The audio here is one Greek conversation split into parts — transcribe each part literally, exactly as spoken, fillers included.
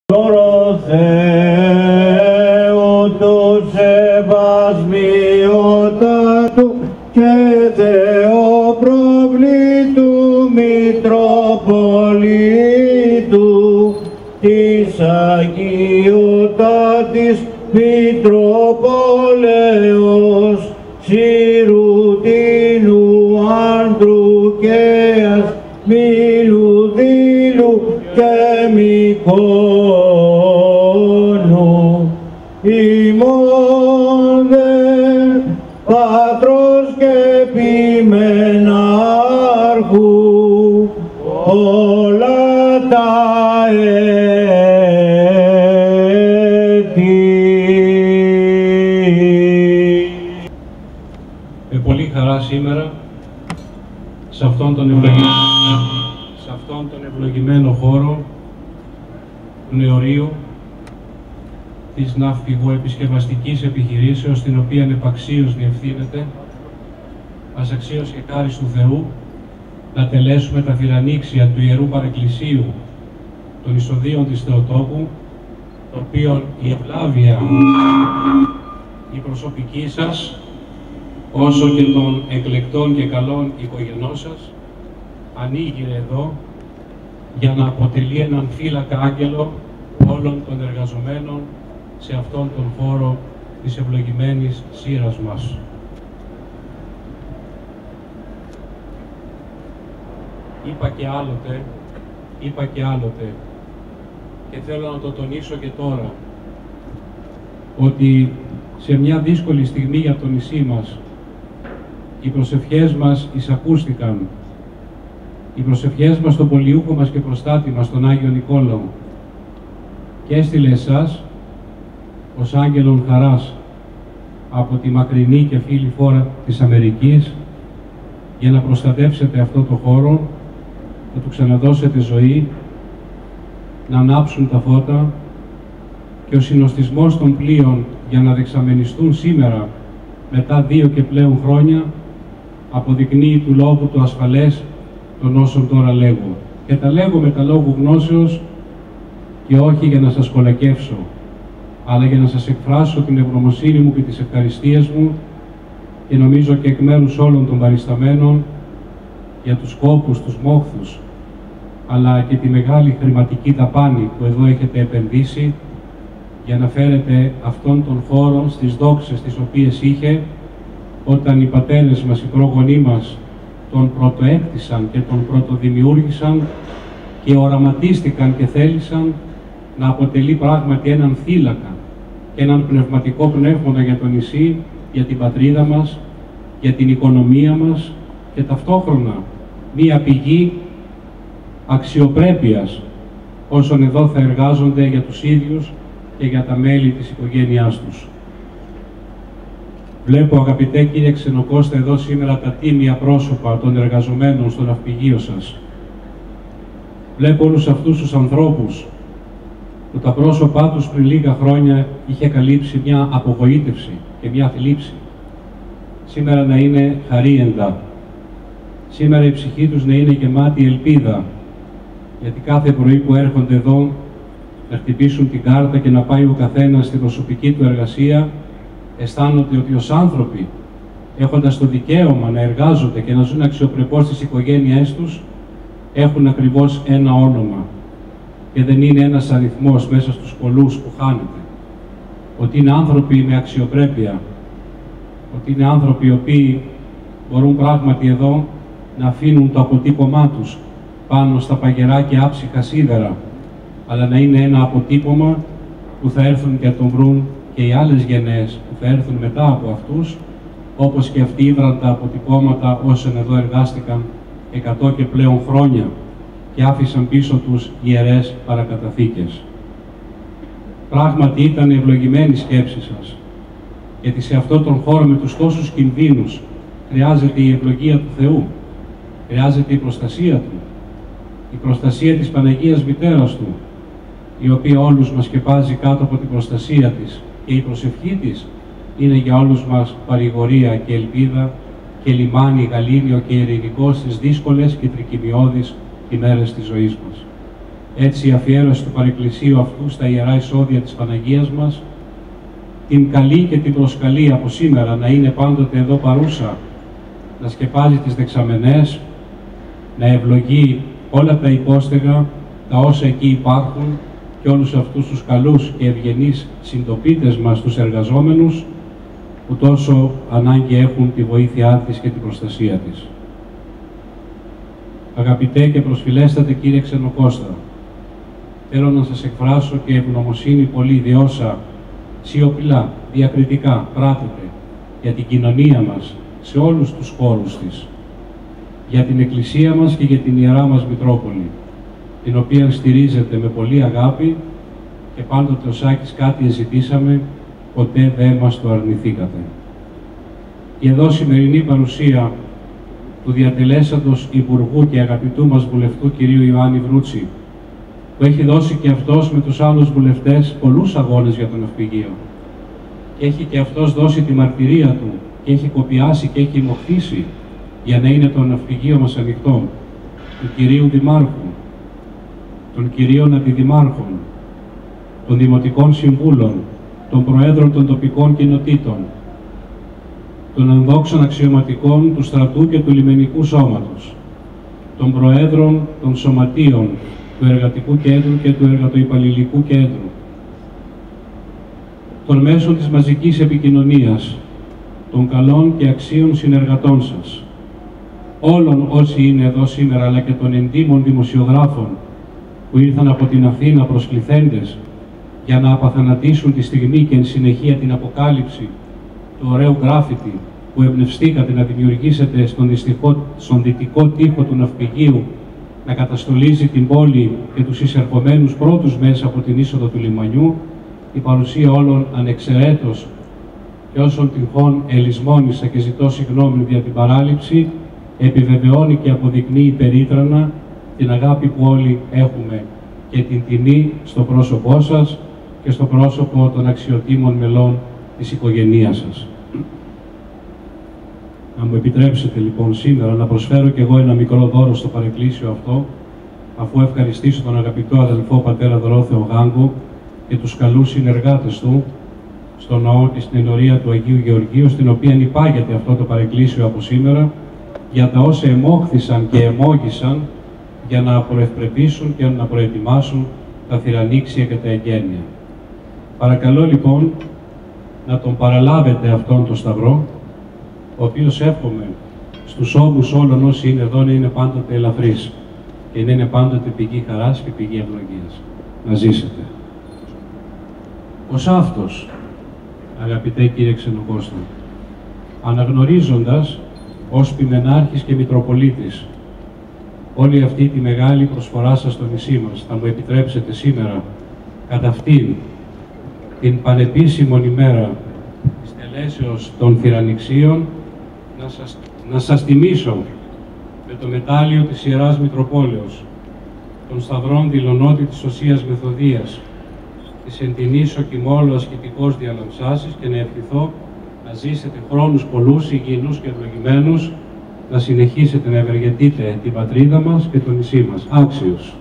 Τώρα Θεού του σεβασμιότατου και Θεοπροβλήτου Μητροπολίτου της Αγιωτάτης Μητροπόλεως Σιρουτίνου Άνδρου και Ασμήλου Δήλου και Μικόνου ημών δε Πατρός και Επιμενάρχου όλα τα έτη. Με πολύ χαρά σήμερα σε αυτόν τον ευλογημένο, σε αυτόν τον ευλογημένο χώρο του Νεωρίου της ναυπηγοεπισκευαστικής επιχειρήσεως, την οποία επαξίως διευθύνεται, μας αξίως και χάρις του Θεού να τελέσουμε τα θυρανήξια του Ιερού Παρεκκλησίου των Εισοδίων της Θεοτόκου, το οποίο η ευλάβεια η προσωπική σας, όσο και των εκλεκτών και καλών οικογενών σας, ανοίγει εδώ για να αποτελεί έναν φύλακα άγγελο όλων των εργαζομένων σε αυτόν τον χώρο της ευλογημένης σύρας μας. Είπα και άλλοτε, είπα και άλλοτε και θέλω να το τονίσω και τώρα, ότι σε μια δύσκολη στιγμή για το νησί μας οι προσευχές μας εισακούστηκαν. Οι προσευχές μας στον πολιούχο μας και προστάτη μας, τον Άγιο Νικόλαο, και έστειλε εσάς ως άγγελον χαράς από τη μακρινή και φίλη φόρα της Αμερικής για να προστατεύσετε αυτό το χώρο, να του ξαναδώσετε ζωή, να ανάψουν τα φώτα και ο συνοστισμός των πλοίων για να δεξαμενιστούν σήμερα μετά δύο και πλέον χρόνια αποδεικνύει του λόγου το ασφαλές των όσων τώρα λέγω. Και τα λέγω με τα λόγου γνώσεως και όχι για να σας κολακεύσω, αλλά για να σας εκφράσω την ευγνωμοσύνη μου και τις ευχαριστίες μου, και νομίζω και εκ μέρους όλων των παρισταμένων, για τους κόπους, τους μόχθους, αλλά και τη μεγάλη χρηματική δαπάνη που εδώ έχετε επενδύσει για να φέρετε αυτόν τον χώρο στις δόξες τις οποίες είχε όταν οι πατέρες μας, οι πρόγονοί μας τον πρωτοέκτησαν και τον πρωτοδημιούργησαν και οραματίστηκαν και θέλησαν να αποτελεί πράγματι έναν θύλακα και έναν πνευματικό πνεύμα για το νησί, για την πατρίδα μας, για την οικονομία μας και ταυτόχρονα μία πηγή αξιοπρέπειας όσων εδώ θα εργάζονται για τους ίδιους και για τα μέλη της οικογένειάς τους. Βλέπω, αγαπητέ κύριε Ξενοκώστα, εδώ σήμερα τα τίμια πρόσωπα των εργαζομένων στο ναυπηγείο σας. Βλέπω όλους αυτούς τους ανθρώπους που τα πρόσωπά τους πριν λίγα χρόνια είχε καλύψει μια απογοήτευση και μια θλίψη. Σήμερα να είναι χαρίεντα. Σήμερα η ψυχή τους να είναι γεμάτη ελπίδα, γιατί κάθε πρωί που έρχονται εδώ να χτυπήσουν την κάρτα και να πάει ο καθένας στην προσωπική του εργασία, αισθάνονται ότι ως άνθρωποι, έχοντας το δικαίωμα να εργάζονται και να ζουν αξιοπρεπώς στις οικογένειές τους, έχουν ακριβώς ένα όνομα και δεν είναι ένας αριθμός μέσα στους πολλούς που χάνεται. Ότι είναι άνθρωποι με αξιοπρέπεια, ότι είναι άνθρωποι οι οποίοι μπορούν πράγματι εδώ να αφήνουν το αποτύπωμά τους πάνω στα παγερά και άψυχα σίδερα, αλλά να είναι ένα αποτύπωμα που θα έρθουν και τον βρουν και οι άλλες γενναίες που θα έρθουν μετά από αυτούς, όπως και αυτοί είδαν τα αποτυπώματα όσων εδώ εργάστηκαν εκατό και πλέον χρόνια και άφησαν πίσω τους ιερές παρακαταθήκες. Πράγματι ήταν ευλογημένη η σκέψη σας, γιατί σε αυτόν τον χώρο με τους τόσους κινδύνους χρειάζεται η ευλογία του Θεού, χρειάζεται η προστασία Του, η προστασία της Παναγίας Μητέρας Του, η οποία όλους μας σκεπάζει κάτω από την προστασία της, και η προσευχή της είναι για όλους μας παρηγορία και ελπίδα και λιμάνι, γαλήνιο και ειρηνικό στις δύσκολες και τρικυμιώδεις ημέρες της ζωής μας. έτσι η αφιέρωση του παρεκκλησίου αυτού στα Ιερά Εισόδια της Παναγίας μας, την καλή και την προσκαλεί από σήμερα να είναι πάντοτε εδώ παρούσα, να σκεπάζει τις δεξαμενές, να ευλογεί όλα τα υπόστεγα, τα όσα εκεί υπάρχουν και όλους αυτούς τους καλούς και ευγενείς συντοπίτες μας, τους εργαζόμενους, που τόσο ανάγκη έχουν τη βοήθειά της και την προστασία της. Αγαπητέ και προσφυλέστατε κύριε Ξενοκώστα, θέλω να σας εκφράσω και ευγνωμοσύνη πολύ διόσα σιωπηλά, διακριτικά πράτετε για την κοινωνία μας σε όλους τους χώρους της, για την Εκκλησία μας και για την Ιερά μας Μητρόπολη, την οποία στηρίζετε με πολύ αγάπη και πάντοτε ο Σάκης κάτι ζητήσαμε, ποτέ δεν μας το αρνηθήκατε. Η εδώ σημερινή παρουσία του διατελέσαντος Υπουργού και αγαπητού μας βουλευτού κυρίου Ιωάννη Βρούτση, που έχει δώσει και αυτός με τους άλλους βουλευτές πολλούς αγώνες για το ναυπηγείο και έχει και αυτός δώσει τη μαρτυρία του και έχει κοπιάσει και έχει μοχθήσει για να είναι το ναυπηγείο μας ανοιχτό, του κυρίου Δημάρχου, των κυρίων αντιδημάρχων, των δημοτικών συμβούλων, των προέδρων των τοπικών κοινοτήτων, των ενδόξων αξιωματικών του στρατού και του λιμενικού σώματος, των προέδρων των σωματείων του Εργατικού Κέντρου και του Εργατοϊπαλληλικού Κέντρου, των μέσων της μαζικής επικοινωνίας, των καλών και αξίων συνεργατών σας, όλων όσοι είναι εδώ σήμερα, αλλά και των εντύμων δημοσιογράφων που ήρθαν από την Αθήνα προσκληθέντες για να απαθανατήσουν τη στιγμή και εν συνεχεία την αποκάλυψη του ωραίου γκράφιτι που εμπνευστήκατε να δημιουργήσετε στον, δυστυχό, στον δυτικό τοίχο του ναυπηγείου, να καταστολίζει την πόλη και τους εισερχομένους πρώτους μέσα από την είσοδο του λιμανιού, η παρουσία όλων ανεξαιρέτως και όσων τυχόν ελισμόνησα και ζητώ συγγνώμη για την παράληψη, επιβεβαιώνει και αποδεικνύει περίτρανα την αγάπη που όλοι έχουμε και την τιμή στο πρόσωπό σας και στο πρόσωπο των αξιοτήμων μελών της οικογένειάς σας. Να μου επιτρέψετε λοιπόν σήμερα να προσφέρω και εγώ ένα μικρό δώρο στο παρεκκλήσιο αυτό, αφού ευχαριστήσω τον αγαπητό αδελφό πατέρα Δωρόθεο Γάγκο και τους καλούς συνεργάτες του στο ναό και στην ενορία του Αγίου Γεωργίου, στην οποία υπάγεται αυτό το παρεκκλήσιο από σήμερα, για τα όσα εμόχθησαν και εμόγησαν για να προευπρεπήσουν και να προετοιμάσουν τα θυρανήξια και τα εγγένεια. Παρακαλώ λοιπόν να τον παραλάβετε αυτόν τον σταυρό, ο οποίος εύχομαι στους ώμους όλων όσοι είναι εδώ να είναι πάντοτε ελαφρύς και να είναι πάντοτε πηγή χαράς και πηγή ευλογίας. Να ζήσετε. Ως αυτός, αγαπητέ κύριε Ξενοκώστα, αναγνωρίζοντας ως Ποιμενάρχης και Μητροπολίτης όλη αυτή τη μεγάλη προσφορά σας στο νησί μας, θα μου επιτρέψετε σήμερα, κατά αυτήν την πανεπίσημον ημέρα της τελέσεως των θυρανιξίων, να σας, να σας τιμήσω με το μετάλλιο της Ιεράς Μητροπόλεως, των Σταυρών Δηλωνότη της Οσίας Μεθοδίας, της εντινήσω κοιμόλου ασκητικός διαλαμψάσης και να ευχηθώ να ζήσετε χρόνους πολλούς, υγιεινούς και ευλογημένους, να συνεχίσετε να ευεργετείτε την πατρίδα μας και το νησί μας. Άξιος.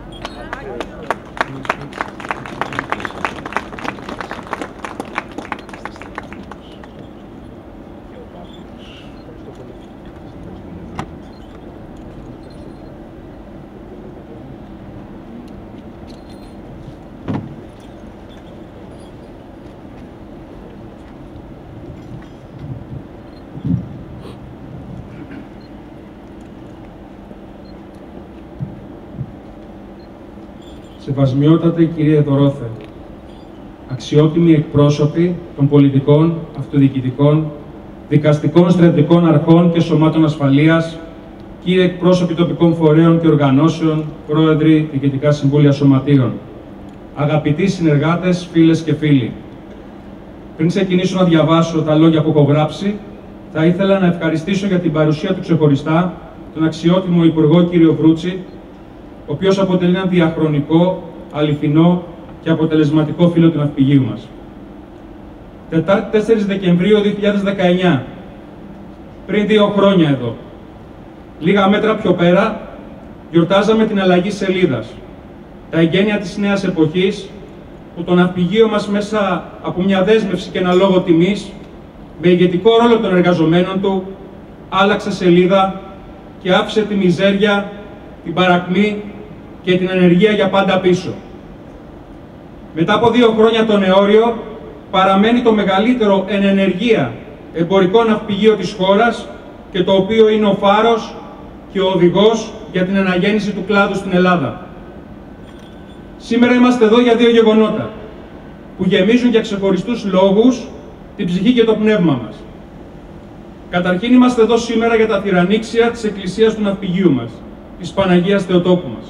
Σεβασμιότατε κύριε Δωρόθε, αξιότιμοι εκπρόσωποι των πολιτικών, αυτοδιοικητικών, δικαστικών, στρατιωτικών αρχών και σωμάτων ασφαλείας, κύριοι εκπρόσωποι τοπικών φορέων και οργανώσεων, πρόεδροι, διοικητικά συμβούλια σωματείων, αγαπητοί συνεργάτες, φίλες και φίλοι. Πριν ξεκινήσω να διαβάσω τα λόγια που έχω γράψει, θα ήθελα να ευχαριστήσω για την παρουσία του ξεχωριστά τον αξιότιμο Υπουργό κύριο Βρούτση, ο οποίος αποτελεί ένα διαχρονικό, αληθινό και αποτελεσματικό φίλο του ναυπηγείου μας. Τετάρτη τέσσερις Δεκεμβρίου δύο χιλιάδες δεκαεννιά, πριν δύο χρόνια εδώ, λίγα μέτρα πιο πέρα, γιορτάζαμε την αλλαγή σελίδας. τα εγγένεια της νέας εποχής, που το ναυπηγείο μας μέσα από μια δέσμευση και ένα λόγο τιμής, με ηγετικό ρόλο των εργαζομένων του, άλλαξε σελίδα και άφησε τη μιζέρια, την παρακμή και την ανεργία για πάντα πίσω. Μετά από δύο χρόνια το Νεόριο παραμένει το μεγαλύτερο εν ενεργεία εμπορικό ναυπηγείο της χώρας και το οποίο είναι ο φάρος και ο οδηγός για την αναγέννηση του κλάδου στην Ελλάδα. Σήμερα είμαστε εδώ για δύο γεγονότα που γεμίζουν για ξεχωριστούς λόγους την ψυχή και το πνεύμα μας. Καταρχήν είμαστε εδώ σήμερα για τα θυρανίξια της Εκκλησίας του Ναυπηγείου μας, της Παναγίας Θεοτόκου μας.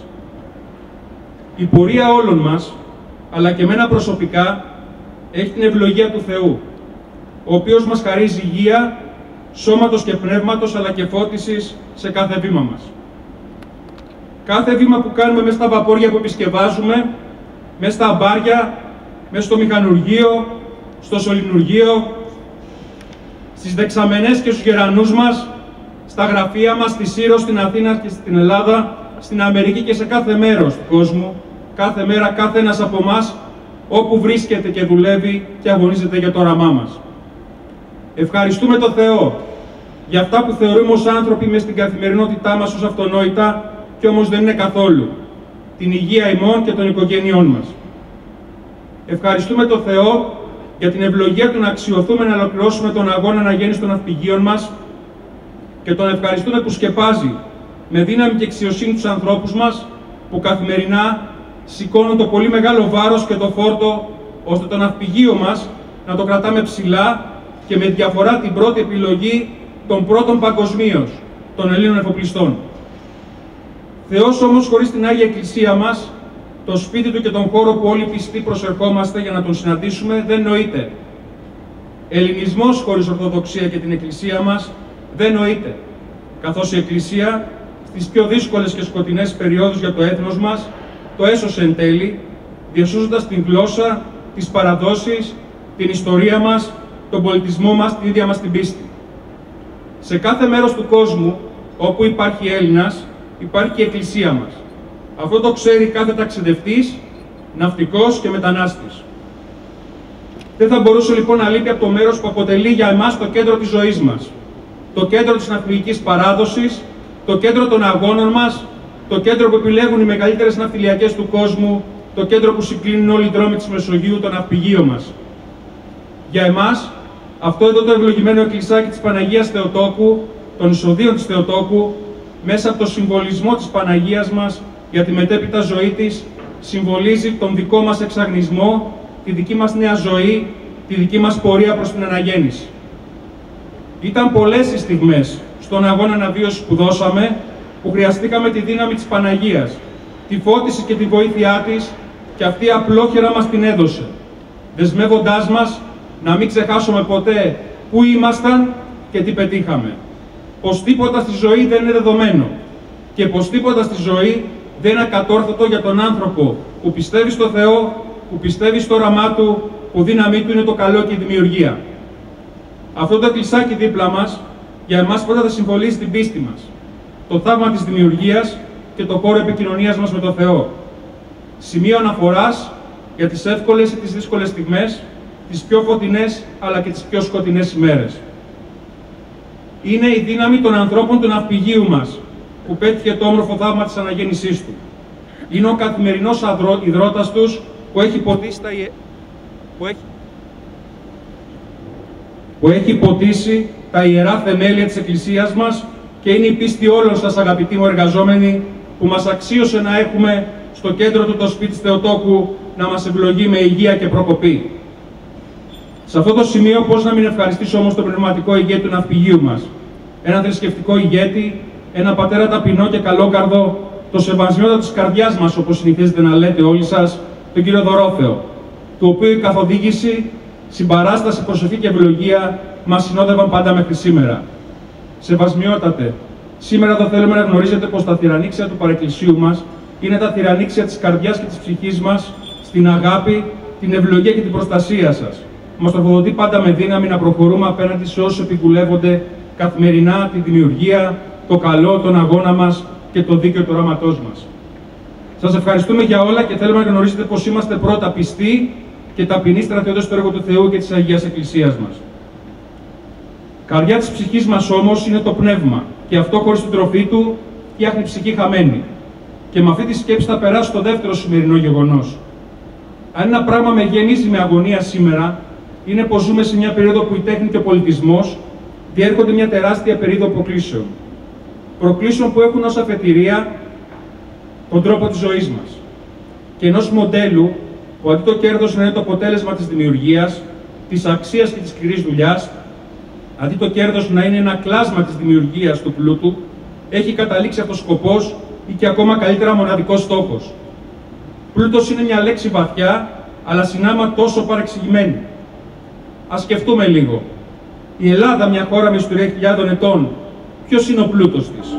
Η πορεία όλων μας, αλλά και εμένα προσωπικά, έχει την ευλογία του Θεού, ο οποίος μας χαρίζει υγεία, σώματος και πνεύματος, αλλά και φώτισης σε κάθε βήμα μας. Κάθε βήμα που κάνουμε μέσα στα βαπόρια που επισκευάζουμε, μέσα στα αμπάρια, μέσα στο μηχανουργείο, στο σωληνουργείο, στις δεξαμενές και στους γερανούς μας, στα γραφεία μας, στη Σύρο, στην Αθήνα και στην Ελλάδα, στην Αμερική και σε κάθε μέρος του κόσμου, κάθε μέρα, κάθε ένας από εμάς, όπου βρίσκεται και δουλεύει και αγωνίζεται για το όραμά μας. Ευχαριστούμε τον Θεό για αυτά που θεωρούμε ως άνθρωποι μες στην καθημερινότητά μας ως αυτονόητα και όμως δεν είναι καθόλου. Την υγεία ημών και των οικογενειών μας. Ευχαριστούμε τον Θεό για την ευλογία του να αξιωθούμε να ολοκληρώσουμε τον αγώνα αναγέννησης των ναυπηγείων μας και τον ευχαριστούμε που σκεπάζει με δύναμη και αξιοσύνη τους ανθρώπους μας που καθημερινά σηκώνουν το πολύ μεγάλο βάρος και το φόρτο ώστε το ναυπηγείο μας να το κρατάμε ψηλά και με διαφορά την πρώτη επιλογή των πρώτων παγκοσμίως, των Ελλήνων εφοπλιστών. Θεός όμως χωρίς την Άγια Εκκλησία μας, το σπίτι Του και τον χώρο που όλοι πιστοί προσερχόμαστε για να Τον συναντήσουμε, δεν νοείται. Ελληνισμός χωρίς Ορθοδοξία και την Εκκλησία μας δεν νοείται, καθώς η Εκκλησία στις πιο δύσκολες και σκοτεινές περιόδους για το έθνος μας το έσωσε εν τέλει, διασώζοντας την γλώσσα, τις παραδόσεις, την ιστορία μας, τον πολιτισμό μας, την ίδια μας την πίστη. Σε κάθε μέρος του κόσμου όπου υπάρχει Έλληνας, υπάρχει η Εκκλησία μας. Αυτό το ξέρει κάθε ταξιδευτής, ναυτικός και μετανάστης. Δεν θα μπορούσε λοιπόν να λείπει από το μέρος που αποτελεί για εμάς το κέντρο της ζωής μας, το κέντρο της ναυπηγικής παράδοσης, το κέντρο των αγώνων μας, το κέντρο που επιλέγουν οι μεγαλύτερες ναυτιλιακές του κόσμου, το κέντρο που συγκλίνουν όλοι οι δρόμοι της Μεσογείου, το ναυπηγείο μας. Για εμάς, αυτό εδώ το ευλογημένο εκκλησάκι της Παναγίας Θεοτόκου, των εισοδείων της Θεοτόκου, μέσα από το συμβολισμό της Παναγίας μας για τη μετέπειτα ζωή της, συμβολίζει τον δικό μας εξαγνισμό, τη δική μας νέα ζωή, τη δική μας πορεία προς την αναγέννηση. Ήταν πολλές οι στιγμές στον αγώνα αναβίωσης που δώσαμε, που χρειαστήκαμε τη δύναμη της Παναγίας, τη φώτιση και τη βοήθειά της, και αυτή απλόχερα μας την έδωσε, δεσμεύοντάς μας να μην ξεχάσουμε ποτέ πού ήμασταν και τι πετύχαμε. Πως τίποτα στη ζωή δεν είναι δεδομένο και πως τίποτα στη ζωή δεν είναι ακατόρθωτο για τον άνθρωπο που πιστεύει στο Θεό, που πιστεύει στο όραμά Του, που δύναμή Του είναι το καλό και η δημιουργία. Αυτό το εκκλησάκι δίπλα μας για εμάς πρώτα θα συμβολίζει την πίστη μας, το θαύμα της δημιουργίας και το χώρο επικοινωνίας μας με τον Θεό. Σημείο αναφοράς για τις εύκολες ή τις δύσκολες στιγμές, τις πιο φωτεινές αλλά και τις πιο σκοτεινές ημέρες. Είναι η δύναμη των ανθρώπων του ναυπηγείου μας που πέτυχε το όμορφο θαύμα της αναγέννησής του. Είναι ο καθημερινός υδρότας τους που έχει ποτίσει τα, ιε... που έχει... που έχει ποτίσει τα ιερά θεμέλια της Εκκλησίας μας και είναι η πίστη όλων σας, αγαπητοί μου εργαζόμενοι, που μας αξίωσε να έχουμε στο κέντρο του το σπίτι της Θεοτόκου να μας ευλογεί με υγεία και προκοπή. Σε αυτό το σημείο πώς να μην ευχαριστήσω όμως τον πνευματικό ηγέτη του ναυπηγείου μας, έναν θρησκευτικό ηγέτη, ένα πατέρα ταπεινό και καλόκαρδο, το σεβασμιότατο της καρδιάς μας, όπως συνηθίζετε να λέτε όλοι σας, τον κύριο Δωρόθεο, του οποίου η καθοδήγηση, συμπαράσταση, προσοχή και ευλογία μας συνόδευαν πάντα μέχρι σήμερα. Σεβασμιότατε, σήμερα εδώ θέλουμε να γνωρίζετε πως τα θυρανίξια του παρεκκλησίου μας είναι τα θυρανίξια της καρδιάς και της ψυχής μας στην αγάπη, την ευλογία και την προστασία σας. Μας τροφοδοτεί πάντα με δύναμη να προχωρούμε απέναντι σε όσους επικουλεύονται καθημερινά τη δημιουργία, το καλό, τον αγώνα μας και το δίκαιο του οράματός μας. Σας ευχαριστούμε για όλα και θέλουμε να γνωρίζετε πως είμαστε πρώτα πιστοί και ταπεινοί στρατιώτες στο έργο του Θεού και της Αγίας Εκκλησίας μας. Καρδιά της ψυχής μας όμως είναι το πνεύμα και αυτό χωρίς την τροφή του φτιάχνει ψυχή χαμένη. Και με αυτή τη σκέψη θα περάσω στο δεύτερο σημερινό γεγονός. Αν ένα πράγμα με γεμίζει με αγωνία σήμερα, είναι πως ζούμε σε μια περίοδο που η τέχνη και ο πολιτισμός διέρχονται μια τεράστια περίοδο προκλήσεων. Προκλήσεων που έχουν ως αφετηρία τον τρόπο της ζωής μας. Και ενός μοντέλου που αντί το κέρδος να είναι το αποτέλεσμα της δημιουργίας, της αξίας και της σκληρής δουλειάς, αντί το κέρδος να είναι ένα κλάσμα της δημιουργίας του πλούτου, έχει καταλήξει αυτός ο σκοπός ή και ακόμα καλύτερα μοναδικός στόχος. Πλούτος είναι μια λέξη βαθιά, αλλά συνάμα τόσο παρεξηγημένη. Ας σκεφτούμε λίγο. Η Ελλάδα, μια χώρα με ιστορία χιλιάδων ετών, ποιος είναι ο πλούτος της?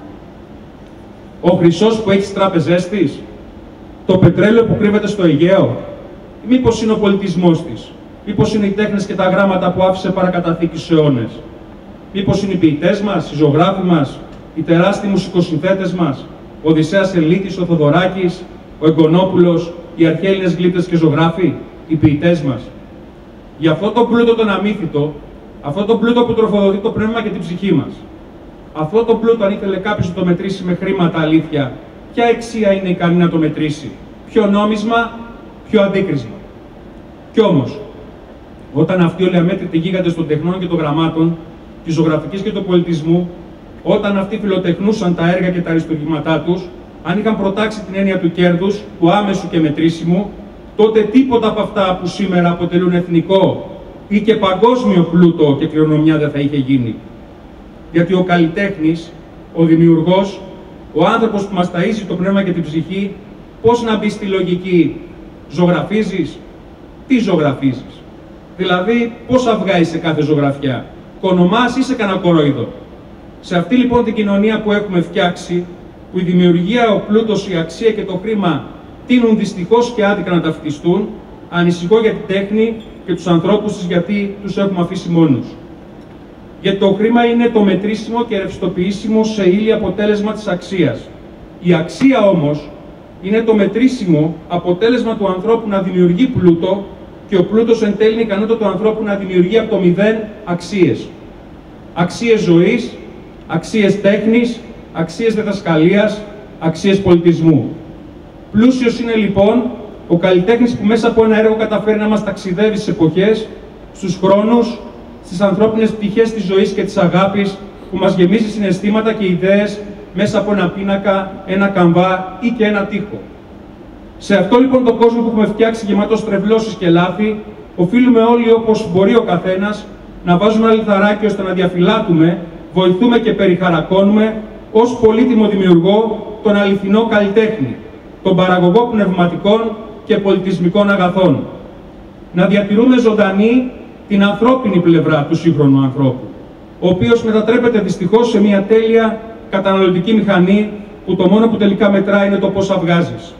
Ο χρυσός που έχει στις τράπεζές της? Το πετρέλαιο που κρύβεται στο Αιγαίο? Ή μήπως είναι ο πολιτισμός της? Μήπως είναι οι τέχνες και τα γράμματα που άφησε παρακαταθήκη στους αιώνες? Μήπως είναι οι ποιητές μας, οι ζωγράφοι μας, οι τεράστιοι μουσικοσυνθέτες μας, ο Οδυσσέας Ελίτης, ο Θοδωράκης, ο Εγκονόπουλος, οι αρχαίλληνες γλύπτες και ζωγράφοι, οι ποιητές μας? Για αυτό το πλούτο τον αμύθιτο, αυτό το πλούτο που τροφοδοτεί το πνεύμα και την ψυχή μας. Αυτό το πλούτο, αν ήθελε κάποιος να το μετρήσει με χρήματα, αλήθεια, ποια αξία είναι ικανή να το μετρήσει? Ποιο νόμισμα, ποιο αντίκρισμα? Κι όμως, όταν αυτοί όλοι αμέτρητοι γίγαντες των τεχνών και των γραμμάτων, της ζωγραφικής και του πολιτισμού, όταν αυτοί φιλοτεχνούσαν τα έργα και τα αριστουργήματά τους, αν είχαν προτάξει την έννοια του κέρδους, του άμεσου και μετρήσιμου, τότε τίποτα από αυτά που σήμερα αποτελούν εθνικό ή και παγκόσμιο πλούτο και κληρονομιά δεν θα είχε γίνει. Γιατί ο καλλιτέχνης, ο δημιουργός, ο άνθρωπος που μας ταΐζει το πνεύμα και την ψυχή, πώς να μπει στη λογική? Ζωγραφίζεις? Τι ζωγραφίζεις? Δηλαδή, πόσα αυγά είσαι κάθε ζωγραφιά? Κονομάς ή σε κανένα κορόιδο? Σε αυτή λοιπόν την κοινωνία που έχουμε φτιάξει, που η δημιουργία, ο πλούτος, η αξία και το χρήμα τείνουν δυστυχώς και άδικα να ταυτιστούν, ανησυχώ για την τέχνη και τους ανθρώπους της, γιατί τους έχουμε αφήσει μόνους. Γιατί το χρήμα είναι το μετρήσιμο και ρευστοποιήσιμο σε ύλη αποτέλεσμα της αξίας. Η αξία όμως είναι το μετρήσιμο αποτέλεσμα του ανθρώπου να δημιουργεί πλούτο και ο πλούτος εν τέλει είναι η ικανότητα του ανθρώπου να δημιουργεί από το μηδέν αξίες. Αξίες ζωής, αξίες τέχνης, αξίες διδασκαλίας, αξίες πολιτισμού. Πλούσιος είναι λοιπόν ο καλλιτέχνης που μέσα από ένα έργο καταφέρει να μας ταξιδεύει στις εποχές, στους χρόνους, στις ανθρώπινες πτυχές της ζωής και της αγάπης, που μας γεμίζει συναισθήματα και ιδέες μέσα από ένα πίνακα, ένα καμβά ή και ένα τοίχο. Σε αυτό λοιπόν τον κόσμο που έχουμε φτιάξει γεμάτο στρεβλώσεις και λάθη, οφείλουμε όλοι, όπως μπορεί ο καθένας, να βάζουμε ένα λιθαράκι ώστε να διαφυλάτουμε, βοηθούμε και περιχαρακώνουμε ως πολύτιμο δημιουργό τον αληθινό καλλιτέχνη, τον παραγωγό πνευματικών και πολιτισμικών αγαθών. Να διατηρούμε ζωντανή την ανθρώπινη πλευρά του σύγχρονου ανθρώπου, ο οποίος μετατρέπεται δυστυχώς σε μια τέλεια καταναλωτική μηχανή που το μόνο που τελικά μετράει είναι το πόσα βγάζεις.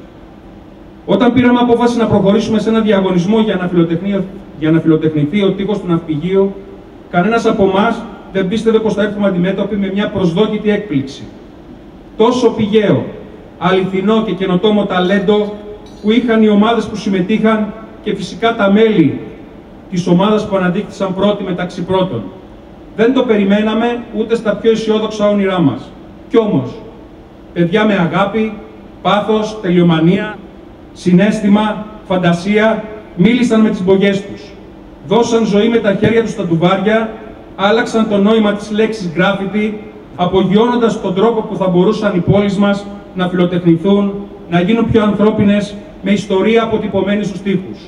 Όταν πήραμε απόφαση να προχωρήσουμε σε ένα διαγωνισμό για να, για να φιλοτεχνηθεί ο τοίχος του ναυπηγείου, κανένας από εμάς δεν πίστευε πως θα έρθουμε αντιμέτωποι με μια προσδόκητη έκπληξη. Τόσο πηγαίο, αληθινό και καινοτόμο ταλέντο που είχαν οι ομάδες που συμμετείχαν και φυσικά τα μέλη της ομάδας που αναδείχθησαν πρώτοι μεταξύ πρώτων. Δεν το περιμέναμε ούτε στα πιο αισιόδοξα όνειρά μας. Κι όμως, παιδιά με αγάπη, πάθος, τελειομανία, συναίσθημα, φαντασία, μίλησαν με τις μπογιές τους. Δώσαν ζωή με τα χέρια τους στα ντουβάρια, άλλαξαν το νόημα της λέξης γκράφιτι, απογειώνοντας τον τρόπο που θα μπορούσαν οι πόλεις μας να φιλοτεχνηθούν, να γίνουν πιο ανθρώπινες, με ιστορία αποτυπωμένη στους τοίχους.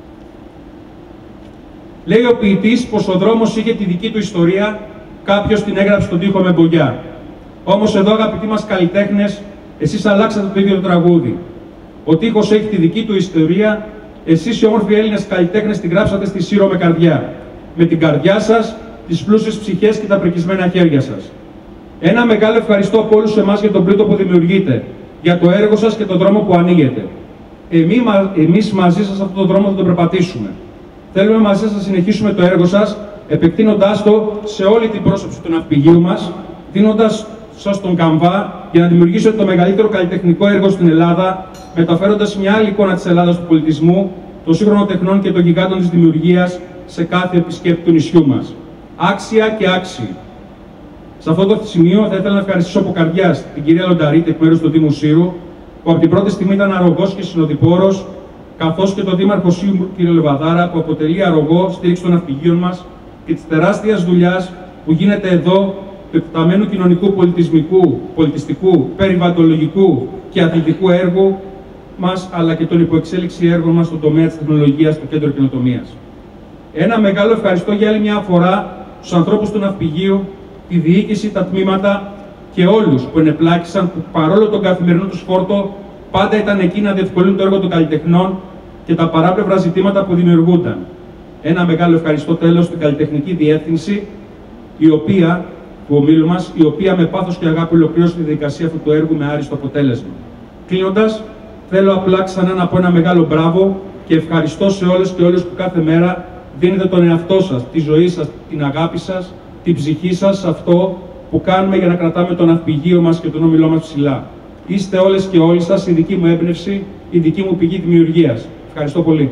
Λέει ο ποιητής πως ο δρόμος είχε τη δική του ιστορία, κάποιος την έγραψε στον τοίχο με μπογιά. Όμως εδώ, αγαπητοί μας καλλιτέχνες, εσείς αλλάξατε το ίδιο το τραγούδι. Ο τοίχος έχει τη δική του ιστορία, εσείς οι όμορφοι Έλληνες καλλιτέχνες την γράψατε στη Σύρο με καρδιά. Με την καρδιά σας, τις πλούσιες ψυχές και τα πρικισμένα χέρια σας. Ένα μεγάλο ευχαριστώ από όλους εμάς για τον πλούτο που δημιουργείτε, για το έργο σας και τον δρόμο που ανοίγετε. Εμείς, εμείς μαζί σας αυτόν τον δρόμο θα τον περπατήσουμε. Θέλουμε μαζί σας να συνεχίσουμε το έργο σας, επεκτείνοντάς το σε όλη την πρόσωψη του ναυπηγείου μας, δίνοντας σας τον καμβά για να δημιουργήσετε το μεγαλύτερο καλλιτεχνικό έργο στην Ελλάδα, μεταφέροντας μια άλλη εικόνα της Ελλάδας του πολιτισμού, των σύγχρονων τεχνών και των γιγάντων της δημιουργίας σε κάθε επισκέπτη του νησιού μας. Άξια και άξιοι. Σε αυτό το σημείο θα ήθελα να ευχαριστήσω από καρδιάς την κυρία Λονταρίτη, εκ μέρους του Δήμου Σύρου, που από την πρώτη στιγμή ήταν αρρωγός και συνοδοιπόρος, καθώς και τον Δήμαρχο Σύρου, κ. Λεβαδάρα, που αποτελεί αρρωγό στήριξη των ναυπηγείων μας και της τεράστιας δουλειάς που γίνεται εδώ, του εκτεταμένου κοινωνικού, πολιτισμικού, πολιτιστικού, περιβαλλοντολογικού και αθλητικού έργου μας, αλλά και των υποεξέλιξη έργων μας στον τομέα της τεχνολογίας στο Κέντρο Καινοτομίας. Ένα μεγάλο ευχαριστώ για άλλη μια φορά στους ανθρώπους του ναυπηγείου, τη διοίκηση, τα τμήματα και όλους που ενεπλάκησαν, που παρόλο τον καθημερινό τους φόρτο, πάντα ήταν εκεί να διευκολύνουν το έργο των καλλιτεχνών και τα παράπλευρα ζητήματα που δημιουργούνταν. Ένα μεγάλο ευχαριστώ τέλος στην καλλιτεχνική διεύθυνση, η οποία, του ομίλου μας, η οποία με πάθος και αγάπη ολοκλήρωσε τη διαδικασία αυτού του έργου με άριστο αποτέλεσμα. Κλείνοντας, θέλω απλά ξανά να πω ένα μεγάλο μπράβο και ευχαριστώ σε όλες και όλους που κάθε μέρα δίνετε τον εαυτό σας, τη ζωή σας, την αγάπη σας, την ψυχή σας σε αυτό που κάνουμε για να κρατάμε το ναυπηγείο μας και τον όμιλό μας ψηλά. Είστε όλες και όλοι σας η δική μου έμπνευση, η δική μου πηγή δημιουργίας. Ευχαριστώ πολύ.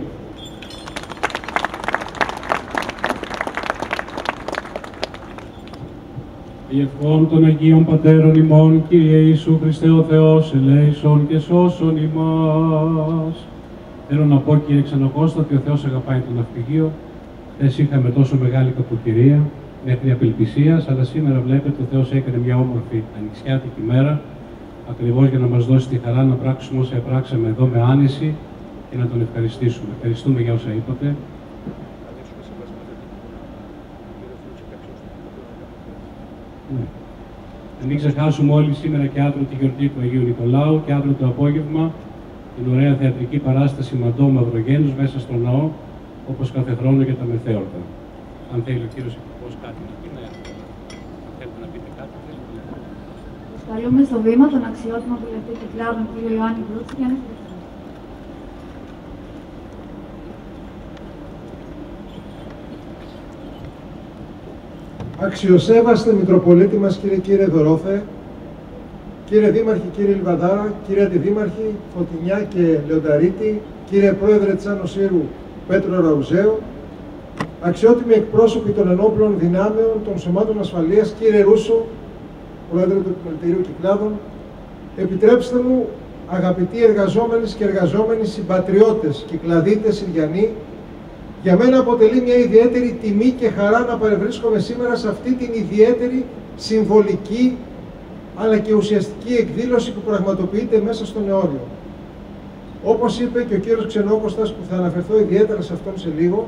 Η ευχών των Αγίων Πατέρων ημών, Κύριε Ιησού Χριστέ ο Θεός, ελέησον και σώσον ημάς. Θέλω να πω, κύριε Ξενοκώστα, ότι ο Θεός αγαπάει το ναυπηγείο. Χθες είχαμε τόσο μεγάλη κακοκαιρία, μέχρι απελπισίας, αλλά σήμερα βλέπετε ο Θεός έκανε μια όμορφη ανοιξιάτικη μέρα, ακριβώς για να μας δώσει τη χαρά να πράξουμε όσα πράξαμε εδώ με άνεση και να τον ευχαριστήσουμε. Ευχαριστούμε για όσα είπατε. Ναι. Να μην ξεχάσουμε όλοι σήμερα και αύριο τη γιορτή του Αγίου Νικολάου και αύριο το απόγευμα την ωραία θεατρική παράσταση Μαντώ Μαυρογένους μέσα στο ναό, όπως κάθε χρόνο για τα μεθέωρτα. Αν θέλει ο κύριος Υπουργός κάτι να πει, ναι. Αν θέλετε να πείτε κάτι, θέλετε. Καλούμε στο βήμα τον αξιότιμο βουλευτή Κυκλάδων, κύριο Ιωάννη Βρούτση, για να ευχαριστήσουμε. Αξιοσέβαστε Μητροπολίτη μας, κύριε κύριε Δωρόθε, κύριε Δήμαρχη, κύριε Λιβαδάρα, κύριε Αντιδήμαρχη Φωτεινιά και Λεονταρίτη, κύριε Πρόεδρε της Άνω Σύρου Πέτρο Ραουζέο, αξιότιμοι εκπρόσωποι των ενόπλων δυνάμεων των σωμάτων ασφαλείας, κύριε Ρούσο, Πρόεδρε του Επιμελητηρίου Κυκλάδων, επιτρέψτε μου, αγαπητοί εργαζόμενες και εργαζόμενοι συμπατριώτες, Κυκλαδίτες, Συριανοί, για μένα αποτελεί μια ιδιαίτερη τιμή και χαρά να παρευρίσκομαι σήμερα σε αυτή την ιδιαίτερη συμβολική αλλά και ουσιαστική εκδήλωση που πραγματοποιείται μέσα στο Νεόριο. Όπως είπε και ο κύριος Ξενόκωστας, που θα αναφερθώ ιδιαίτερα σε αυτόν σε λίγο,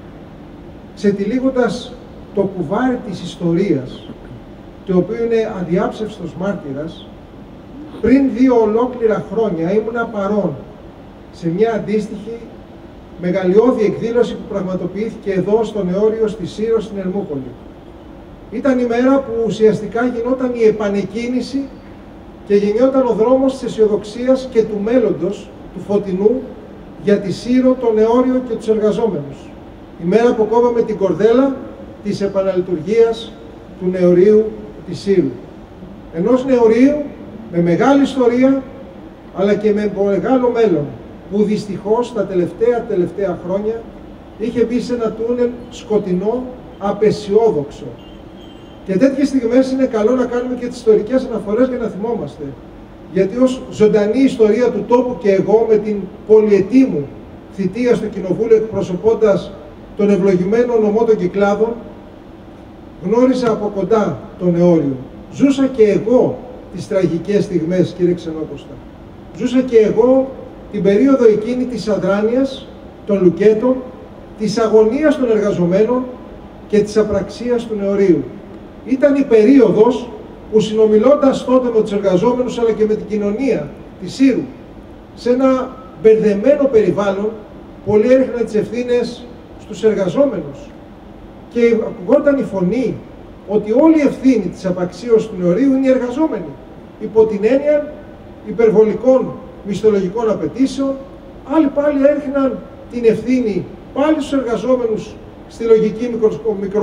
ξετυλίγοντας το κουβάρι της ιστορίας, το οποίο είναι αδιάψευστος μάρτυρας, πριν δύο ολόκληρα χρόνια ήμουνα παρόν σε μια αντίστοιχη μεγαλειώδη εκδήλωση που πραγματοποιήθηκε εδώ στο Νεόριο, στη Σύρο, στην Ερμούπολη. Ήταν η μέρα που ουσιαστικά γινόταν η επανεκκίνηση και γεννιόταν ο δρόμος της αισιοδοξίας και του μέλλοντος, του φωτεινού, για τη Σύρο, το Νεόριο και τους εργαζόμενους. Η μέρα που κόβαμε την κορδέλα της επαναλειτουργίας του Νεορίου της Σύρου. Ενός Νεορίου με μεγάλη ιστορία, αλλά και με μεγάλο μέλλον, που δυστυχώς τα τελευταία τελευταία χρόνια είχε μπει σε ένα τούνελ σκοτεινό, απεσιόδοξο. Και τέτοιες στιγμές είναι καλό να κάνουμε και τις ιστορικές αναφορές για να θυμόμαστε. Γιατί ως ζωντανή ιστορία του τόπου και εγώ, με την πολυετή μου θητεία στο Κοινοβούλιο εκπροσωπώντας τον ευλογημένο νομό των Κυκλάδων, γνώρισα από κοντά τον Νεόριο. Ζούσα και εγώ τις τραγικές στιγμές, κύριε Ξενόκοστα. Ζούσα και εγώ την περίοδο εκείνη της αδράνειας, των λουκέτων, της αγωνίας των εργαζομένων και της απραξίας του Νεορίου. Ήταν η περίοδος που, συνομιλώντας τότε με τους εργαζόμενους αλλά και με την κοινωνία της Σύρου, σε ένα μπερδεμένο περιβάλλον, πολλοί έριχναν τις ευθύνες στους εργαζόμενους και ακουγόταν η φωνή ότι όλη η ευθύνη της απαξίωσης του Νεορίου είναι οι εργαζόμενοι, υπό την έννοια υπερβολικών μισθολογικών απαιτήσεων. Άλλοι πάλι έριχναν την ευθύνη πάλι στους εργαζόμενους στη λογική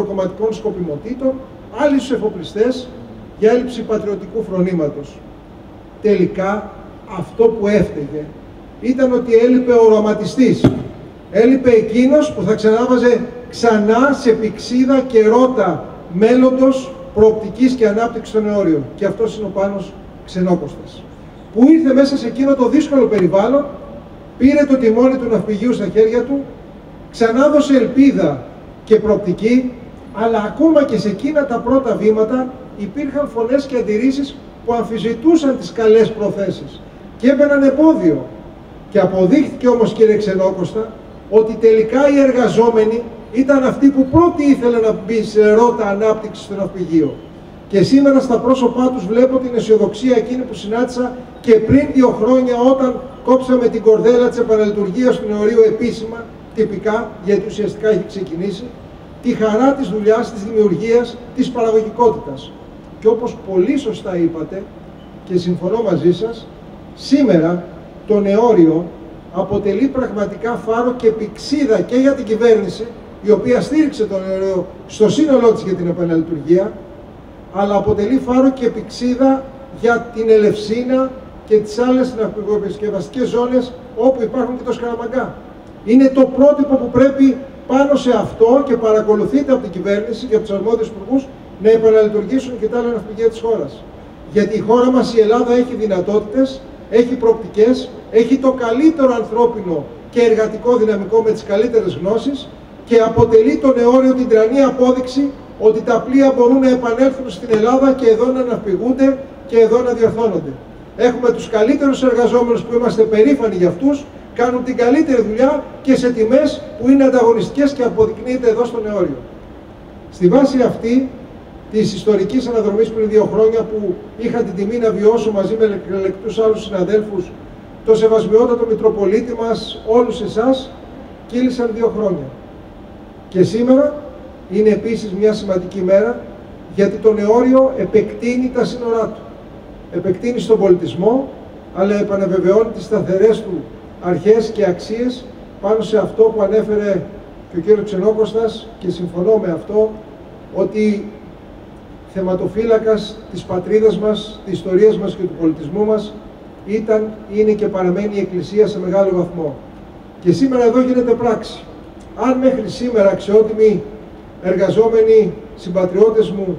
μικροκομματικών σκοπιμοτήτων, άλλοι στους εφοπλιστές για έλλειψη πατριωτικού φρονήματος. τελικά αυτό που έφταιγε ήταν ότι έλειπε ο οραματιστής. Έλειπε εκείνος που θα ξανάβαζε ξανά σε πηξίδα και ρότα μέλλοντος, προοπτικής και ανάπτυξης των νεόριων. Και αυτός είναι ο Πάνος Ξενόκοστας, που ήρθε μέσα σε εκείνο το δύσκολο περιβάλλον, πήρε το τιμόνι του ναυπηγείου στα χέρια του, ξανάδωσε ελπίδα και προοπτική, αλλά ακόμα και σε εκείνα τα πρώτα βήματα υπήρχαν φωνές και αντιρρήσεις που αμφισβητούσαν τις καλές προθέσεις και έμπαιναν εμπόδιο. Και αποδείχθηκε όμως, κύριε Ξενόκοστα, ότι τελικά οι εργαζόμενοι ήταν αυτοί που πρώτοι ήθελαν να μπει σε ρότα ανάπτυξη στο ναυπηγείο. Και σήμερα στα πρόσωπά τους βλέπω την αισιοδοξία εκείνη που συνάντησα και πριν δύο χρόνια, όταν κόψαμε την κορδέλα της επαναλειτουργίας του νεωρίου επίσημα, τυπικά, γιατί ουσιαστικά έχει ξεκινήσει, τη χαρά της δουλειάς, της δημιουργίας, της παραγωγικότητας. Και όπως πολύ σωστά είπατε, και συμφωνώ μαζί σας, σήμερα το νεώριο αποτελεί πραγματικά φάρο και πηξίδα και για την κυβέρνηση, η οποία στήριξε το νεώριο στο σύνολό της για την επαναλειτουργία, αλλά αποτελεί φάρο και πηξίδα για την Ελευσίνα και τις άλλες ναυπηγοεπισκευαστικές ζώνες όπου υπάρχουν και το Σκαραμαγκά. Είναι το πρότυπο που πρέπει πάνω σε αυτό, και παρακολουθείτε από την κυβέρνηση και από τους αρμόδιους υπουργούς, να επαναλειτουργήσουν και τα άλλα ναυπηγεία της χώρας. Γιατί η χώρα μας, η Ελλάδα, έχει δυνατότητες, έχει προοπτικές, έχει το καλύτερο ανθρώπινο και εργατικό δυναμικό με τις καλύτερες γνώσεις και αποτελεί το νεώριο την τρανή απόδειξη ότι τα πλοία μπορούν να επανέλθουν στην Ελλάδα και εδώ να ναυπηγούνται και εδώ να διορθώνονται. Έχουμε τους καλύτερους εργαζόμενους που είμαστε περήφανοι για αυτούς, κάνουν την καλύτερη δουλειά και σε τιμές που είναι ανταγωνιστικές και αποδεικνύεται εδώ στο νεώριο. Στη βάση αυτή της ιστορικής αναδρομής πριν δύο χρόνια, που είχα την τιμή να βιώσω μαζί με εκλεκτούς άλλους συναδέλφους, το σεβασμιότατο Μητροπολίτη μας, όλους εσάς, κύλησαν δύο χρόνια. Και σήμερα είναι επίσης μια σημαντική μέρα, γιατί το νεώριο επεκτείνει τα σύνορά του. Επεκτείνει στον πολιτισμό, αλλά επαναβεβαιώνει τις σταθερές του αρχές και αξίες πάνω σε αυτό που ανέφερε και ο κύριος Ξενόκοστας, και συμφωνώ με αυτό, ότι θεματοφύλακας της πατρίδας μας, της ιστορίας μας και του πολιτισμού μας ήταν, είναι και παραμένει η Εκκλησία σε μεγάλο βαθμό. Και σήμερα εδώ γίνεται πράξη. Αν μέχρι σήμερα, αξιότιμοι εργαζόμενοι συμπατριώτες μου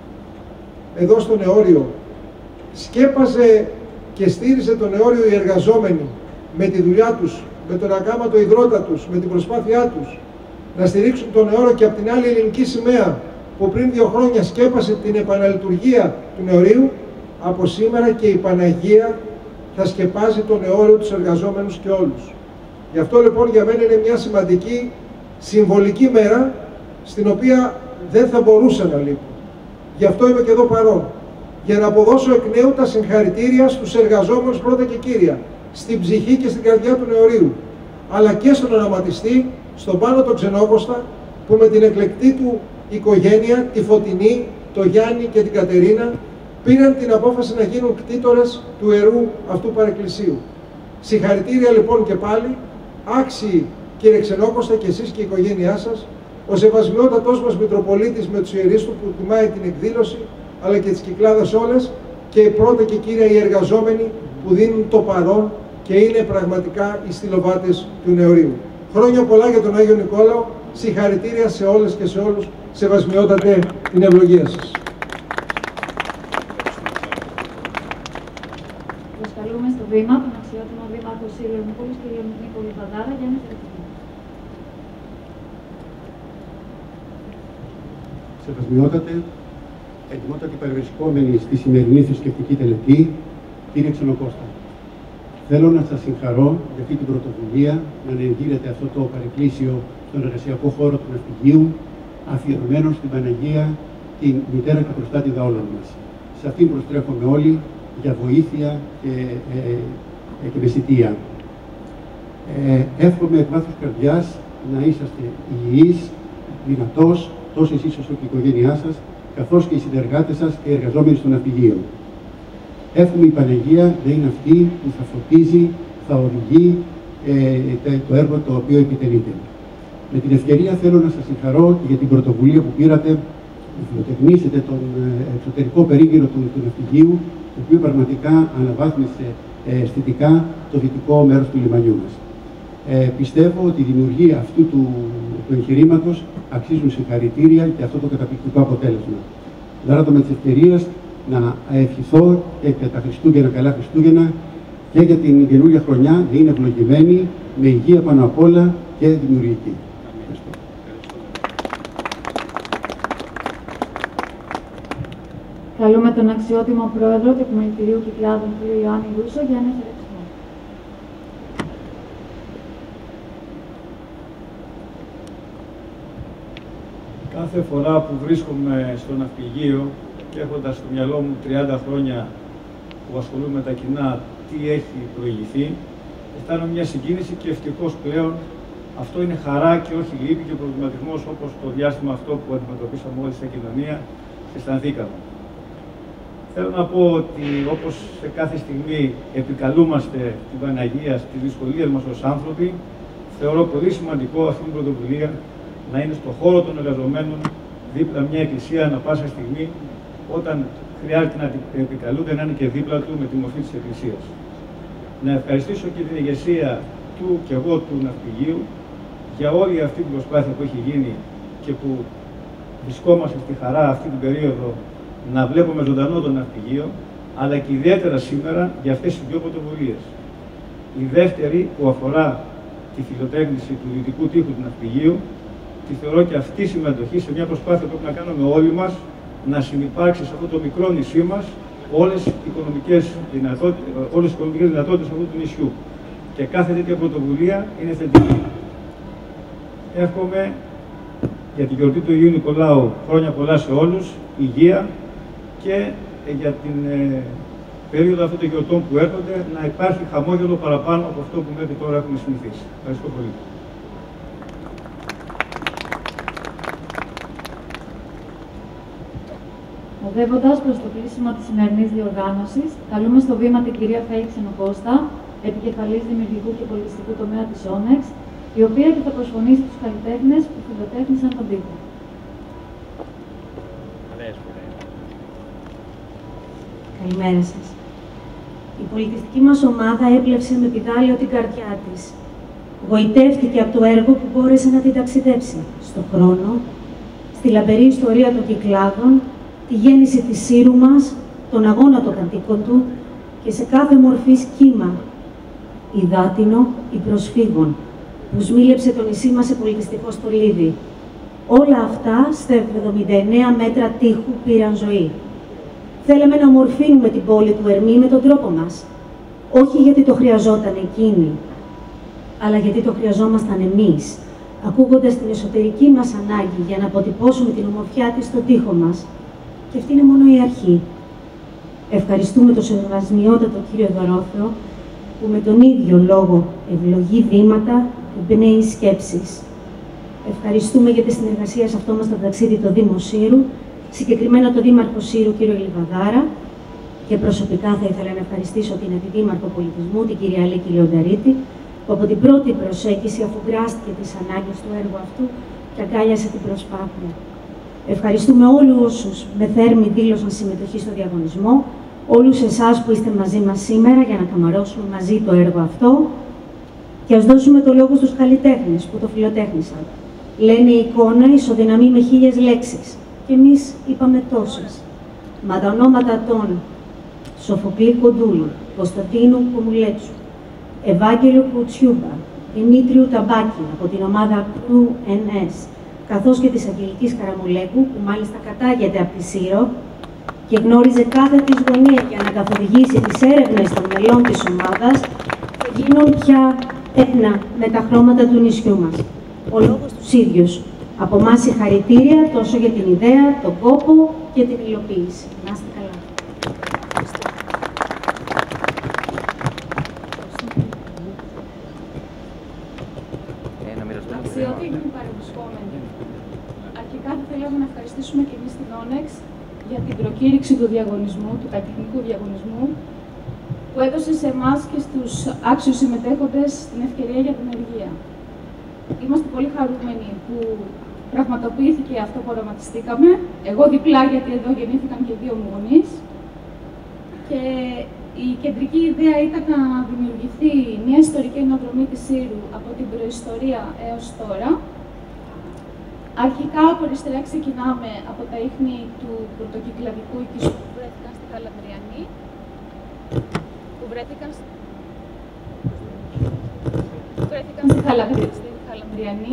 εδώ στο νεώριο, σκέπαζε και στήριζε το νεώριο οι εργαζόμενοι με τη δουλειά τους, με τον ακάματο υδρότα τους, με την προσπάθειά τους να στηρίξουν το νεώριο, και από την άλλη ελληνική σημαία που πριν δύο χρόνια σκέπασε την επαναλειτουργία του νεωρίου, από σήμερα και η Παναγία θα σκεπάζει το νεώριο, τους εργαζόμενους και όλους. Γι' αυτό λοιπόν για μένα είναι μια σημαντική συμβολική μέρα, στην οποία δεν θα μπορούσα να λείπω. Γι' αυτό είμαι και εδώ παρόν, για να αποδώσω εκ νέου τα συγχαρητήρια στους εργαζόμενους πρώτα και κύρια, στην ψυχή και στην καρδιά του νεωρίου, αλλά και στον οραματιστή, στον Πάνο τον Ξενόκοστα, που με την εκλεκτή του οικογένεια, τη Φωτεινή, το Γιάννη και την Κατερίνα, πήραν την απόφαση να γίνουν κτήτορες του ιερού αυτού παρεκκλησίου. Συγχαρητήρια λοιπόν και πάλι, άξιοι κύριε Ξενόκοστα και εσείς και η οικογένειά σας, ο σεβασμιότατός μας Μητροπολίτης με τους ιερείς του που τιμάει την εκδήλωση, αλλά και τις Κυκλάδες όλες, και πρώτα και κύρια οι εργαζόμενοι που δίνουν το παρόν και είναι πραγματικά οι στυλοβάτες του νεωρίου. Χρόνια πολλά για τον Άγιο Νικόλαο, συγχαρητήρια σε όλες και σε όλους, σεβασμιότατε, την ευλογία σας. Προσκαλούμε στο βήμα τον αξιότιμο Δήμαρχο Σύλλογου Νικόλης και Νίκο Λιβαδάρα για να ευχαριστήσουμε. Σεβασμιότατε, εντιμότατοι παρευρισκόμενοι στη σημερινή θρησκευτική τελετή, κύριε Ξενοκώστα, θέλω να σας συγχαρώ για αυτή την πρωτοβουλία να ανεγείρετε αυτό το παρεκκλήσιο στον εργασιακό χώρο του ναυπηγείου, αφιερωμένο στην Παναγία, την μητέρα και προστάτηδα όλων μας. Σε αυτήν προστρέφομαι όλοι για βοήθεια και, ε, ε, και μεσητεία. Ε, εύχομαι εκ βάθους καρδιάς να είσαστε υγιείς, δυνατός, τόσο εσείς όσο και η οικογένειά σας, καθώς και οι συνεργάτες σας και οι εργαζόμενοι στο ναυπηγείο. Εύχομαι η Παναγία να είναι αυτή που θα φωτίζει, θα οδηγεί ε, το έργο το οποίο επιτελείται. Με την ευκαιρία θέλω να σας συγχαρώ για την πρωτοβουλία που πήρατε να φιλοτεχνήσετε τον εξωτερικό περίγυρο του, του ναυπηγείου το οποίο πραγματικά αναβάθμισε ε, αισθητικά το δυτικό μέρος του λιμανιού μας. Ε, πιστεύω ότι η δημιουργία αυτού του, του εγχειρήματος αξίζουν συγχαρητήρια και αυτό το καταπληκτικό αποτέλεσμα. Δράτω με τις ευκαιρίες να ευχηθώ και για τα Χριστούγεννα, καλά Χριστούγεννα, και για την καινούργια χρονιά να είναι ευλογημένη, με υγεία πάνω απ' όλα και δημιουργική. Ευχαριστώ. Καλούμε τον αξιότιμο πρόεδρο του Επιμελητηρίου Κυκλάδων, κ. Ιωάννη Ρούσο, για ένα χαιρετισμό. Κάθε φορά που βρίσκομαι στο ναυπηγείο και έχοντας στο μυαλό μου τριάντα χρόνια που ασχολούμαι με τα κοινά, τι έχει προηγηθεί, αισθάνομαι μια συγκίνηση και ευτυχώς πλέον αυτό είναι χαρά και όχι λύπη και προβληματισμός, όπως το διάστημα αυτό που αντιμετωπίσαμε όλοι σαν κοινωνία και αισθανθήκαμε. Θέλω να πω ότι όπως σε κάθε στιγμή επικαλούμαστε την Παναγία στις δυσκολίες μας ως άνθρωποι, θεωρώ πολύ σημαντικό αυτή την πρωτοβουλία να είναι στο χώρο των εργαζομένων δίπλα μια εκκλησία ανά πάσα στιγμή, όταν χρειάζεται να την επικαλούνται, να είναι και δίπλα του με τη μορφή της εκκλησίας. Να ευχαριστήσω και την ηγεσία του και εγώ του ναυπηγείου για όλη αυτή την προσπάθεια που έχει γίνει και που βρισκόμαστε στη χαρά αυτή την περίοδο να βλέπουμε ζωντανό το ναυπηγείο, αλλά και ιδιαίτερα σήμερα για αυτές τις δύο πρωτοβουλίες. Η δεύτερη που αφορά τη φιλοτέχνηση του δυτικού τοίχου του ναυπηγείου, τη θεωρώ και αυτή η συμμετοχή σε μια προσπάθεια που πρέπει να κάνουμε όλοι μας να συνυπάρξει σε αυτό το μικρό νησί μας όλες οι οικονομικές δυνατότητες, όλες οι οικονομικές δυνατότητες αυτού του νησιού. Και κάθε τέτοια πρωτοβουλία είναι θετική. Εύχομαι για την γιορτή του Αγίου Νικολάου χρόνια πολλά σε όλους, υγεία και για την ε, περίοδο αυτών των γιορτών που έρχονται να υπάρχει χαμόγελο παραπάνω από αυτό που μέχρι τώρα έχουμε συνηθίσει. Ευχαριστώ πολύ. Οδεύοντας προς το κλείσιμο της σημερινής διοργάνωσης, καλούμε στο βήμα την κυρία Φαΐ Ξενοκώστα, επικεφαλής δημιουργικού και πολιτιστικού τομέα της Όνεξ, η οποία και θα προσφωνήσει τους καλλιτέχνες που φιλοτέχνησαν τον τοίχο. Καλημέρα σας. Η πολιτιστική μας ομάδα έπλευσε με πηδάλιο την καρδιά της. Γοητεύτηκε από το έργο που μπόρεσε να την ταξιδέψει στον χρόνο, στη λαμπερή ιστορία των Κυκλάδων, τη γέννηση της Σύρου μας, τον αγώνα των κατοίκων του και σε κάθε μορφής κύμα, υδάτινο ή προσφύγων, που σμήλεψε το νησί μας σε πολιτιστικό στολίδι. Όλα αυτά στα εβδομήντα εννέα μέτρα τείχου πήραν ζωή. Θέλαμε να ομορφύνουμε την πόλη του Ερμή με τον τρόπο μας. Όχι γιατί το χρειαζόταν εκείνη, αλλά γιατί το χρειαζόμασταν εμείς, ακούγοντας την εσωτερική μας ανάγκη για να αποτυπώσουμε την ομορφιά της στον τοίχο μας. Και αυτή είναι μόνο η αρχή. Ευχαριστούμε τον σεβασμιότατο κύριο Δωρόφεο, που με τον ίδιο λόγο ευλογεί βήματα, εμπνέει σκέψεις. Ευχαριστούμε για τη συνεργασία σε αυτό μας το ταξίδι το Δήμο Σύρου, συγκεκριμένα τον Δήμαρχο Σύρου, κύριο Λιβαδάρα, και προσωπικά θα ήθελα να ευχαριστήσω την Αντιδήμαρχο Πολιτισμού, την κυρία Αλίκη Λεονταρίτη, που από την πρώτη προσέγγιση αφουγκράστηκε τις ανάγκες του έργου αυτού και αγκάλιασε την προσπάθεια. Ευχαριστούμε όλους όσους με θέρμη δήλωσαν συμμετοχή στο διαγωνισμό, όλους εσάς που είστε μαζί μας σήμερα για να καμαρώσουμε μαζί το έργο αυτό και ας δώσουμε το λόγο στους καλλιτέχνες που το φιλοτέχνησαν. Λένε η εικόνα ισοδυναμεί με χίλιες λέξεις και εμείς είπαμε τόσες. Μα τα ονόματα των Σοφοκλή Κοντούλου, Κωνσταντίνου Κομουλέτσου, Ευάγγελο Κουτσιούμπα, Δημήτριου Ταμπάκη από την ομάδα Crew εν ες, καθώς και της Αγγελικής Καραμουλέκου, που μάλιστα κατάγεται από τη Σύρο και γνώριζε κάθε της γωνία για να καθοδηγήσει τις έρευνες των μελών της ομάδας, θα γίνουν πια ένα με τα χρώματα του νησιού μας. Ο λόγος τους ίδιους. Από εμάς συγχαρητήρια τόσο για την ιδέα, τον κόπο και την υλοποίηση. Να είστε καλά. Αξιότιμοι παρευρισκόμενοι, αρχικά θα θέλαμε να ευχαριστήσουμε και εμείς την Όνεξ για την προκήρυξη του διαγωνισμού, του καλλιτεχνικού διαγωνισμού, που έδωσε σε εμάς και στους άξιους συμμετέχοντες την ευκαιρία για την ενεργεία. Είμαστε πολύ χαρούμενοι που πραγματοποιήθηκε αυτό που οραματιστήκαμε. Εγώ διπλά, γιατί εδώ γεννήθηκαν και δύο μου γονείς. Και η κεντρική ιδέα ήταν να δημιουργηθεί μια ιστορική αναδρομή της Σύρου από την προϊστορία έως τώρα. Αρχικά από αριστερά ξεκινάμε από τα ίχνη του πρωτοκυκλαδικού οικισμού που βρέθηκαν στη Χαλανδριανή, που βρέθηκαν, που βρέθηκαν στη, Χαλανδρι... στη Χαλανδριανή.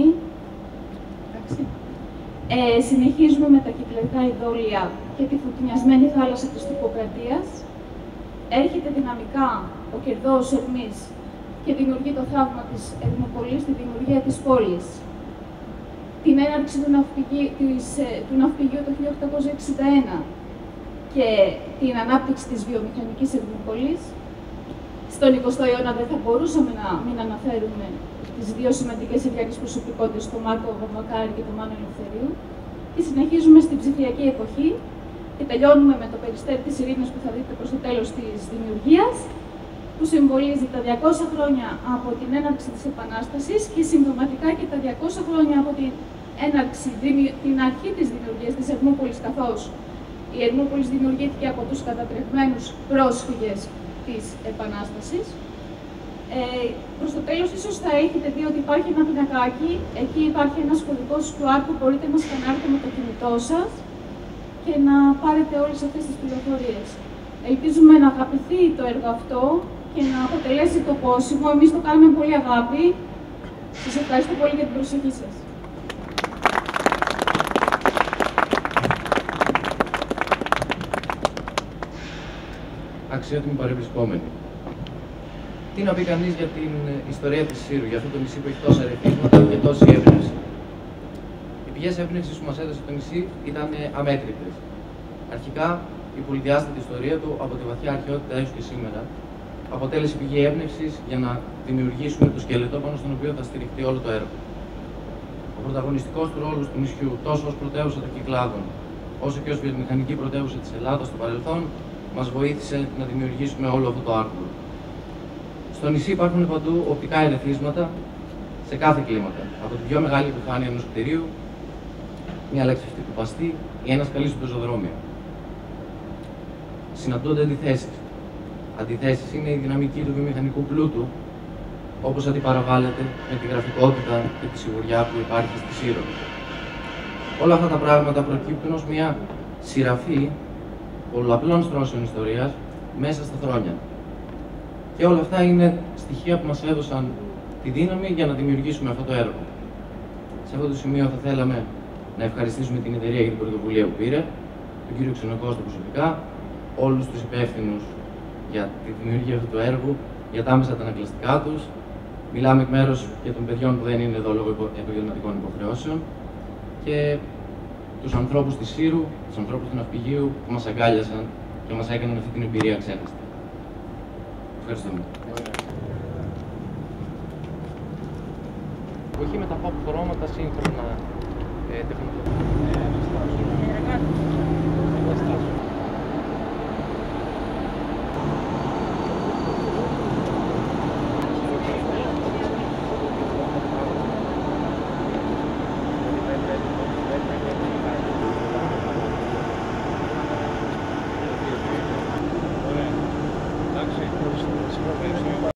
Ε, συνεχίζουμε με τα κυκλαδικά ειδόλια και τη φωτεινιασμένη θάλασσα της Τουρκοκρατίας. Έρχεται δυναμικά ο κερδός Ερμής και δημιουργεί το θαύμα της Ερμοπολής, τη δημιουργία της πόλης. Την έναρξη του, ναυπηγεί, της, του ναυπηγείου το χίλια οκτακόσια εξήντα ένα και την ανάπτυξη της βιομηχανικής Ερμοπολής. Στον εικοστό αιώνα δεν θα μπορούσαμε να μην αναφέρουμε τις δύο σημαντικές ευγενείς προσωπικότητες, τον Μάρκο Βαμβακάρη και τον Μάνο Ελευθερίου. Και συνεχίζουμε στην ψηφιακή εποχή και τελειώνουμε με το περιστέρι της ειρήνης που θα δείτε προς το τέλος της δημιουργίας, που συμβολίζει τα διακόσια χρόνια από την έναρξη της Επανάστασης και συμπτωματικά και τα διακόσια χρόνια από την έναρξη, την αρχή της δημιουργίας της Ερμούπολης, καθώς η Ερμούπολης δημιουργήθηκε από τους κατατρεγμένους πρόσφυγες της Επανάστασης. Ε, προς το τέλος, ίσως θα έχετε δει ότι υπάρχει ένα πινακάκι. Εκεί υπάρχει ένας κωδικός κιου αρ που μπορείτε να σκανάρετε με το κινητό σας και να πάρετε όλες αυτές τις πληροφορίες. Ελπίζουμε να αγαπηθεί το έργο αυτό και να αποτελέσει το πόσιμο. Εμείς το κάνουμε με πολύ αγάπη. Σας ευχαριστώ πολύ για την προσοχή σας. Αξιότιμοι παρευρισκόμενοι. Τι να πει κανείς για την ιστορία της Σύρου, για αυτό το νησί που έχει τόσα ρεθίσματα και τόση έμπνευση. Οι πηγές έμπνευσης που μας έδωσε το νησί ήταν αμέτρητες. Αρχικά, η πολυδιάστατη ιστορία του από τη βαθιά αρχαιότητα έως και σήμερα αποτέλεσε πηγή έμπνευσης για να δημιουργήσουμε το σκελετό πάνω στον οποίο θα στηριχτεί όλο το έργο. Ο πρωταγωνιστικός του ρόλος του νησιού, τόσο ως πρωτεύουσα των Κυκλάδων, όσο και ως βιομηχανική πρωτεύουσα της Ελλάδας στο παρελθόν, μας βοήθησε να δημιουργήσουμε όλο αυτό το άρθρο. Στο νησί υπάρχουν παντού οπτικά ερεθίσματα σε κάθε κλίμακα. Από την πιο μεγάλη επιφάνεια ενός κτηρίου, μια λεξευτή κουπαστή ή ένα σκαλί στο πεζοδρόμιο. Συναντώνται αντιθέσεις. Αντιθέσεις είναι η δυναμική του βιομηχανικού πλούτου, όπως αντιπαραβάλλεται με τη γραφικότητα και τη σιγουριά που υπάρχει στη Σύρο. Όλα αυτά τα πράγματα προκύπτουν ως μια σειραφή πολλαπλών στρώσεων ιστορίας μέσα στα χρόνια. Και όλα αυτά είναι στοιχεία που μας έδωσαν τη δύναμη για να δημιουργήσουμε αυτό το έργο. Σε αυτό το σημείο θα θέλαμε να ευχαριστήσουμε την εταιρεία για την πρωτοβουλία που πήρε, τον κύριο Ξενοκώστα προσωπικά, όλους τους υπεύθυνους για τη δημιουργία αυτού του έργου, για τα άμεσα τα ανακλαστικά τους. Μιλάμε εκ μέρους και των παιδιών που δεν είναι εδώ λόγω επαγγελματικών υποχρεώσεων και τους ανθρώπους της Σύρου, τους ανθρώπους του ναυπηγείου που μας αγκάλιασαν και μας έκαναν αυτή την εμπειρία ξέχαστη. Ευχαριστούμε. Εποχή με τα pop χρώματα σύγχρονα ε, τεχνολογία.